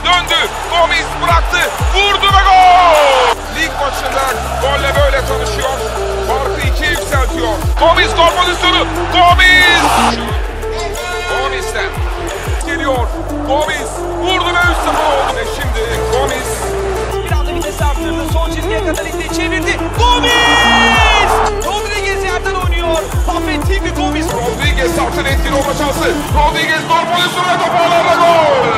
döndü. Gomis bıraktı. Vurdu ve gol. Lig maçında golle böyle tanışıyor. Farkı 2'ye yükseltiyor. Gomis gol pozisyonu. Gomis. Gomis'ten geliyor. Gomis vurdu ve 3-0 oldu. Ve şimdi Gomis bir anda vites arttırdı. Son çizgiye kadar itti. Çevirdi. Gomis! Rodriguez yerden oynuyor. Affettiği bir Gomis. Rodriguez artın etkili olma şansı. Rodriguez gol pozisyonu ve topu ağlarla gol.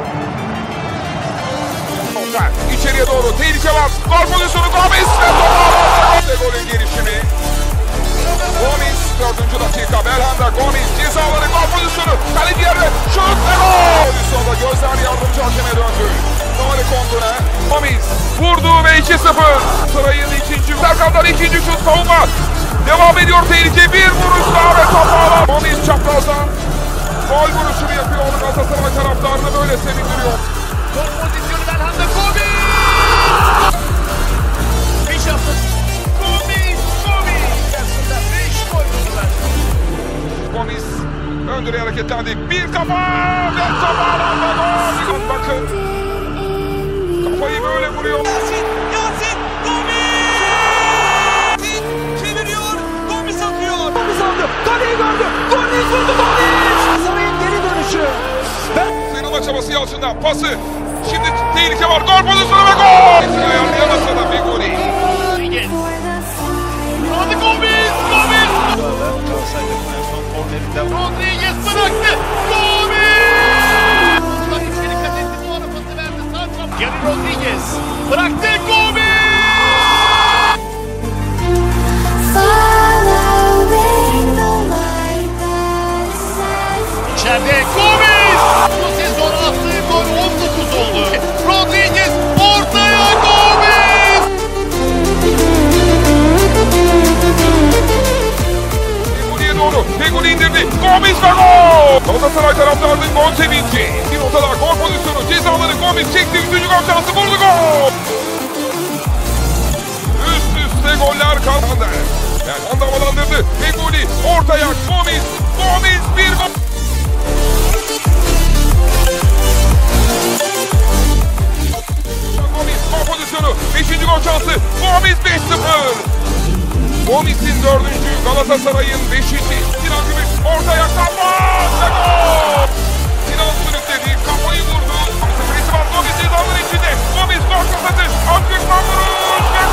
İçeriye doğru tehlike var. Gol pozisyonu Gomis ve topu ağlarla gol. Golün gelişimi. Gomis 4. dakika. Belhanda Gomis cezaları gol pozisyonu. Kaleci yerde şut ve gol. Pozisyonda gözler yardımcı hakeme döndü. Nuri Kondur'a. Gomis vurdu ve 2-0. Sırayın ikinci. Serkan'dan ikinci şut savunma. Devam ediyor tehlike. Bir vuruş daha ve top ağlar. Gomis çaprazdan gol vuruşunu yapıyor. Galatasaray taraftarını böyle sevindiriyor. Gol pozisyonu Belhanda. Gomis! 5 yaptı. Gomis! Aslında 5 gol buldular. Gomis öndürüye hareketlendi. Bir kafa ve top ağlarla gol. Bakın. Kafayı böyle vuruyor. Yasin! Gomis! Çeviriyor. Gomis atıyor. Gomis aldı. Kaleyi gördü. Gomis vurdu. Gomis! Saray'ın geri dönüşü. Sıyrılma çabası Yalçın'dan. Pası. Şimdi tehlike var. Gol pozisyonu ve gol. Ayarlayamazsa da Feguli. Rodriguez. Hadi Gomis! Gomis! Rodriguez bıraktı. Gomis! Ulan içeri kat etti. Bu ara pası verdi. Sağ çap. Geri Rodriguez. Bıraktı. Gomis! İçeride Gomis! Bu sezon attığı gol 19 oldu. Rodriguez ortaya Gomis! Feguli'ye doğru. Feguli indirdi. Gomis ve gol. Galatasaray taraftarının gol sevinci. Bir noktada gol pozisyonu. Cezaları Gomis çekti. 3. gol şansı vurdu gol. Üst üste goller kazandı. Belhanda havalandırdı. Feguli ortaya. Gomis. Gomis bir gol. Gomis gol pozisyonu. 5. gol şansı. Gomis 5-0. Gomis'in 4. Galatasaray'ın 5. Sinan Gümüş ortaya kafa ve gol. Sinan sürükledi. Kafayı vurdu. Gomis'in var. Gomis cezaların içinde. Gomis gol kafası. Antrenman vuruş ve